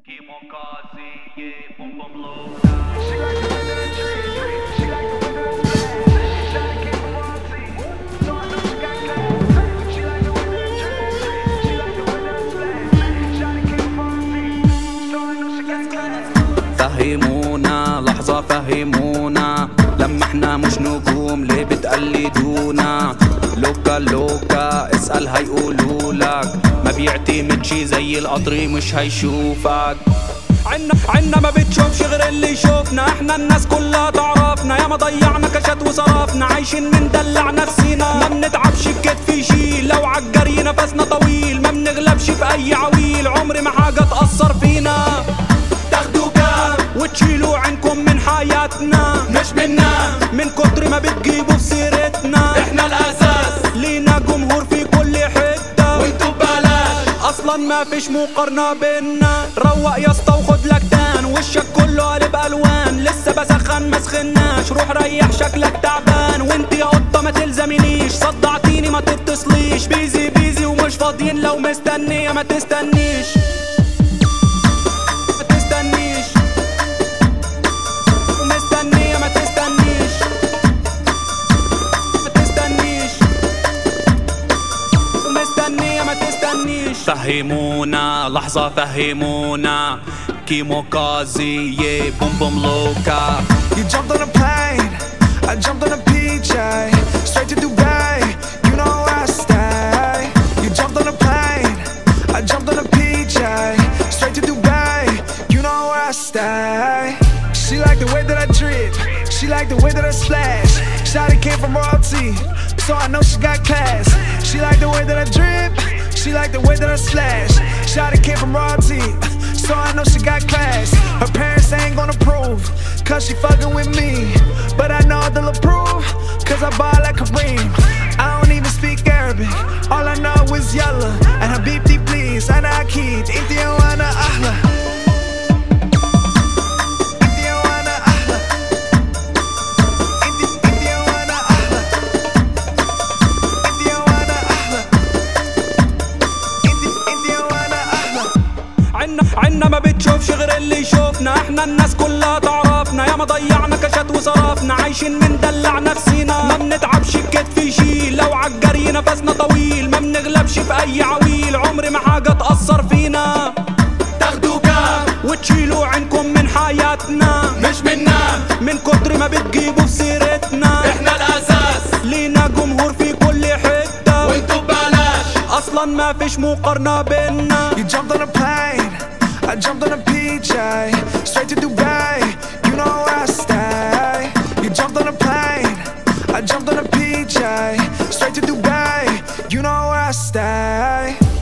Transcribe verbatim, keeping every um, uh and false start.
Keemokazi, yeah, boom boom Loca. She like the way that I treat, she like the way that I smash. She try to keep me wanting, so I know she got class. She like the way that I treat, she like the way that I smash. Try to keep me wanting, so I know she got class. فهمونا لحظة فهمونا لما احنا مش نجوم ليه بتقلدونا؟ لوكا لوكا اسأل هيقولولك ما بيعتمدش زي القطر مش هيشوفك. عنا عنا ما بتشوفش غير اللي يشوفنا، احنا الناس كلها تعرفنا يا ما ضيعنا كشات وصرفنا، عايشين مندلع نفسينا ما بنتعبش الكتف يشيل، لو عالجري نفسنا طويل ما بنغلبش في اي عويل، عمر ما حاجة تأثر فينا. تاخدوا كام وتشيلوا عينكم من حياتنا مش منا، من كتر ما بتجيبوا في سيرتنا احنا الاساس، لينا جمهور في كل حتة وانتوا ببلاش، اصلا ما فيش مقارنة بينا. روق يا اسطى وخد لك تان، وشك كله قلب الوان، لسه بسخن ما سخناش، روح ريح شكلك تعبان، وانت يا قطة ما تلزمنيش، صدعتيني ما تتصليش، بيزي بيزي ومش فاضيين، لو مستنية ما تستنيش فهمونا لحظة فهمونا. Keemokazi, yeah, boom boom Loca. You jumped on a plane, I jumped on a P J, straight to Dubai, you know where I stay. You jumped on a plane, I jumped on a P J, straight to Dubai, you know where I stay. She like the way that I drip, she like the way that I splash. Shawty came from royalty, so I know she got class. She like the way that I drip, she like the way that I slash. Shawty came from royalty, so I know she got class. Her parents ain't gonna prove, cause she fucking with me, but I know they'll approve, cause I ball like Kareem. I don't even speak Arabic, all I know is yalla and Habibti please, أنا أكيد إنتي وأنا أحلى. عنا ما بتشوفش غير اللي يشوفنا، احنا الناس كلها تعرفنا يا ما ضيعنا كشات وصرفنا، عايشين مندلع نفسينا ما بنتعبش الكتف يشيل، لو عالجري نفسنا طويل ما بنغلبش في اي عويل، عمر ما حاجة تأثر فينا. تاخدوا كام وتشيلوا عينكم من حياتنا مش منا، من كتر ما بتجيبوا في سيرتنا احنا الاساس، لينا جمهور في كل حتة وانتوا ببلاش، اصلا ما فيش مقارنة بينا. You jumped on a plane, I jumped on a P J, straight to Dubai, you know where I stay. You jumped on a plane, I jumped on a P J, straight to Dubai, you know where I stay.